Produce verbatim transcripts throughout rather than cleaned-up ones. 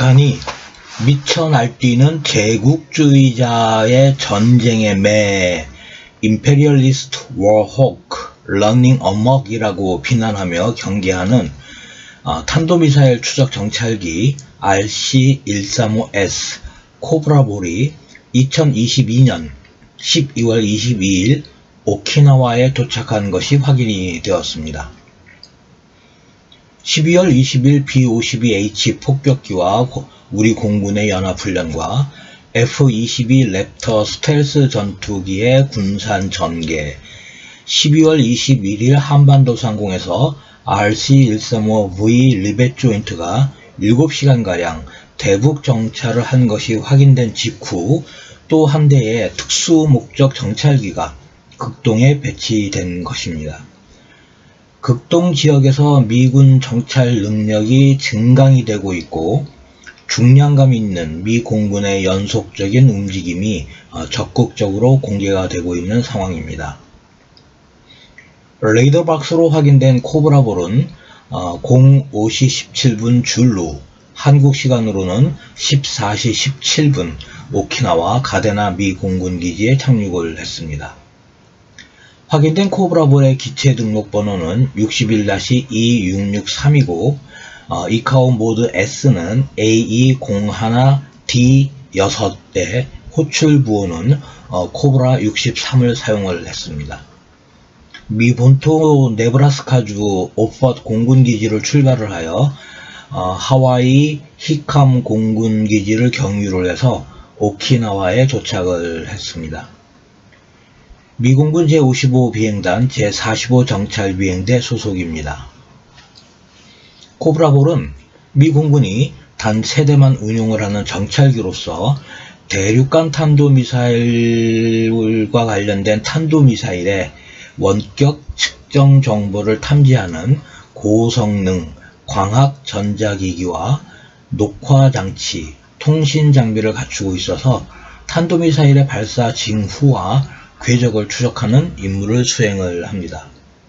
북한이 미쳐 날뛰는 제국주의자의 전쟁의 매 임페리얼리스트 워호크 러닝 어먹이라고 비난하며 경계하는 어, 탄도미사일 추적 정찰기 알씨 일삼오 에스 코브라볼이 이천이십이 년 십이월 이십이일 오키나와에 도착한 것이 확인이 되었습니다. 십이월 이십일 비 오십이 에이치 폭격기와 우리 공군의 연합훈련과 에프 이십이 랩터 스텔스 전투기의 군산 전개, 십이월 이십일일 한반도 상공에서 알씨 일삼오 브이 리벳 조인트가 일곱 시간가량 대북 정찰을 한 것이 확인된 직후 또 한 대의 특수 목적 정찰기가 극동에 배치된 것입니다. 극동 지역에서 미군 정찰 능력이 증강이 되고 있고 중량감 있는 미 공군의 연속적인 움직임이 적극적으로 공개가 되고 있는 상황입니다. 레이더 박스로 확인된 코브라볼은 오 시 십칠 분 줄로 한국 시간으로는 십사 시 십칠 분 오키나와 가데나 미 공군기지에 착륙을 했습니다. 확인된 코브라볼의 기체 등록번호는 육일 이육육삼이고 어, 이카오 모드 S는 에이 공일 디 육대 호출 부호는 어, 코브라 육십삼을 사용을 했습니다. 미 본토 네브라스카주 오퍼트 공군기지를 출발을 하여 어, 하와이 히캄 공군기지를 경유를 해서 오키나와에 도착을 했습니다. 미공군 제오십오 비행단 제사십오 정찰비행대 소속입니다. 코브라볼은 미공군이 단 세 대만 운용을 하는 정찰기로서 대륙간 탄도미사일과 관련된 탄도미사일의 원격 측정 정보를 탐지하는 고성능 광학 전자기기와 녹화장치, 통신장비를 갖추고 있어서 탄도미사일의 발사 징후와 궤적을 추적하는 임무를 수행을 합니다.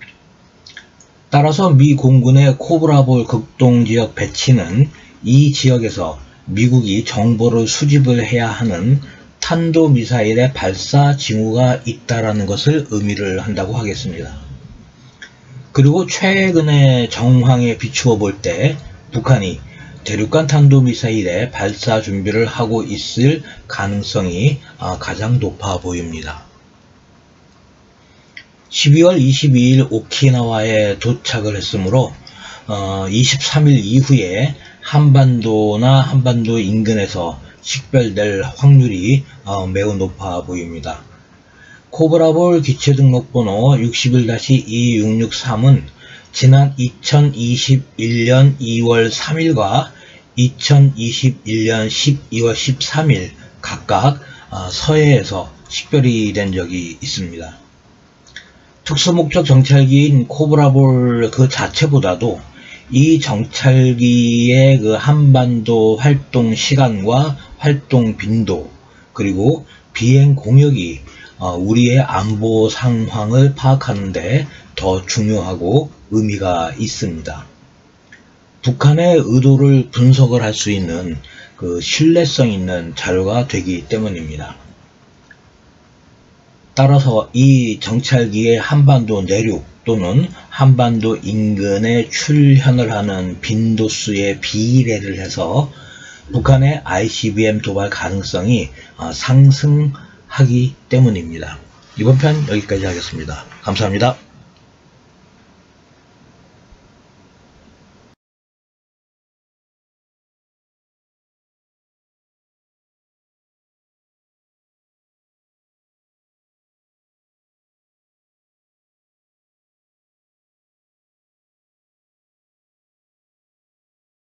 따라서 미 공군의 코브라볼 극동지역 배치는 이 지역에서 미국이 정보를 수집을 해야 하는 탄도미사일의 발사 징후가 있다라는 것을 의미를 한다고 하겠습니다. 그리고 최근의 정황에 비추어 볼 때 북한이 대륙간 탄도미사일의 발사 준비를 하고 있을 가능성이 가장 높아 보입니다. 십이월 이십이일 오키나와에 도착을 했으므로 어, 이십삼일 이후에 한반도나 한반도 인근에서 식별될 확률이 어, 매우 높아 보입니다. 코브라볼 기체 등록번호 육일 이육육삼은 지난 이천이십일년 이월 삼일과 이천이십일년 십이월 십삼일 각각 어, 서해에서 식별이 된 적이 있습니다. 특수목적 정찰기인 코브라볼 그 자체보다도 이 정찰기의 그 한반도 활동 시간과 활동 빈도 그리고 비행 공역이 우리의 안보 상황을 파악하는 데 더 중요하고 의미가 있습니다. 북한의 의도를 분석을 할 수 있는 그 신뢰성 있는 자료가 되기 때문입니다. 따라서 이 정찰기의 한반도 내륙 또는 한반도 인근에 출현을 하는 빈도수의 비례를 해서 북한의 아이씨비엠 도발 가능성이 상승하기 때문입니다. 이번 편 여기까지 하겠습니다. 감사합니다.